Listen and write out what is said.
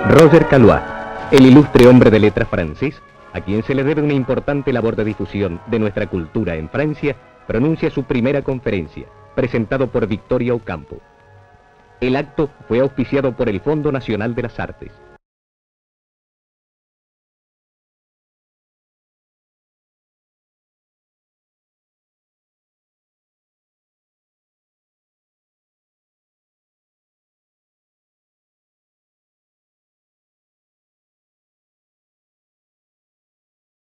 Roger Caillois, el ilustre hombre de letras francés, a quien se le debe una importante labor de difusión de nuestra cultura en Francia, pronuncia su primera conferencia, presentado por Victoria Ocampo. El acto fue auspiciado por el Fondo Nacional de las Artes.